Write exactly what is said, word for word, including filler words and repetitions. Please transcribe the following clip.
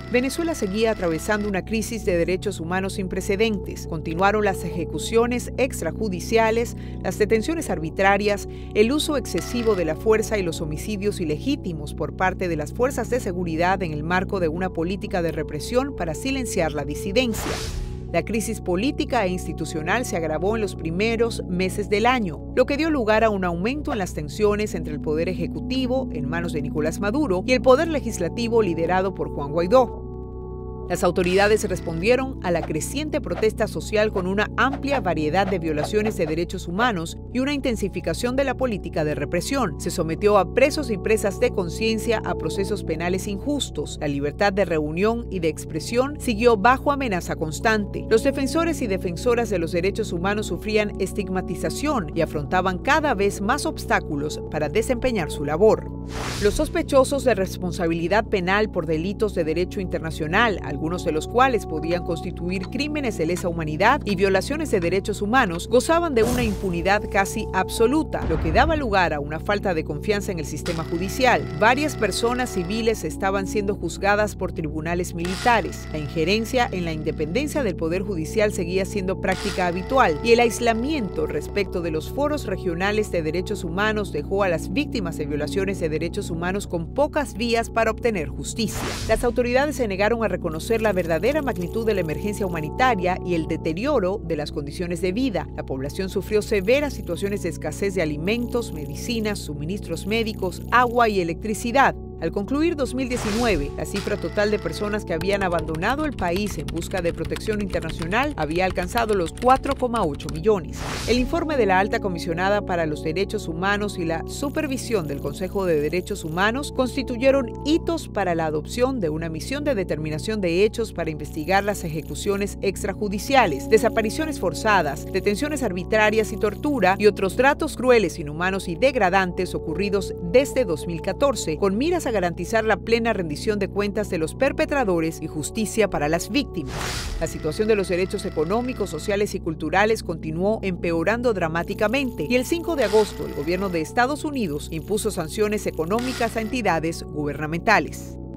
Venezuela seguía atravesando una crisis de derechos humanos sin precedentes. Continuaron las ejecuciones extrajudiciales, las detenciones arbitrarias, el uso excesivo de la fuerza y los homicidios ilegítimos por parte de las fuerzas de seguridad en el marco de una política de represión para silenciar la disidencia. La crisis política e institucional se agravó en los primeros meses del año, lo que dio lugar a un aumento en las tensiones entre el poder ejecutivo, en manos de Nicolás Maduro, y el poder legislativo liderado por Juan Guaidó. Las autoridades respondieron a la creciente protesta social con una amplia variedad de violaciones de derechos humanos y una intensificación de la política de represión. Se sometió a presos y presas de conciencia a procesos penales injustos. La libertad de reunión y de expresión siguió bajo amenaza constante. Los defensores y defensoras de los derechos humanos sufrían estigmatización y afrontaban cada vez más obstáculos para desempeñar su labor. Los sospechosos de responsabilidad penal por delitos de derecho internacional, algunos de los cuales podían constituir crímenes de lesa humanidad y violaciones de derechos humanos, gozaban de una impunidad casi absoluta, lo que daba lugar a una falta de confianza en el sistema judicial. Varias personas civiles estaban siendo juzgadas por tribunales militares. La injerencia en la independencia del Poder Judicial seguía siendo práctica habitual y el aislamiento respecto de los foros regionales de derechos humanos dejó a las víctimas de violaciones de derechos humanos con pocas vías para obtener justicia. Las autoridades se negaron a reconocer la verdadera magnitud de la emergencia humanitaria y el deterioro de las condiciones de vida. La población sufrió severas situaciones de escasez de alimentos, medicinas, suministros médicos, agua y electricidad. Al concluir dos mil diecinueve, la cifra total de personas que habían abandonado el país en busca de protección internacional había alcanzado los cuatro coma ocho millones. El informe de la Alta Comisionada para los Derechos Humanos y la supervisión del Consejo de Derechos Humanos constituyeron hitos para la adopción de una misión de determinación de hechos para investigar las ejecuciones extrajudiciales, desapariciones forzadas, detenciones arbitrarias y tortura y otros tratos crueles, inhumanos y degradantes ocurridos desde dos mil catorce, con miras a garantizar la plena rendición de cuentas de los perpetradores y justicia para las víctimas. La situación de los derechos económicos, sociales y culturales continuó empeorando dramáticamente y el cinco de agosto el gobierno de Estados Unidos impuso sanciones económicas a entidades gubernamentales.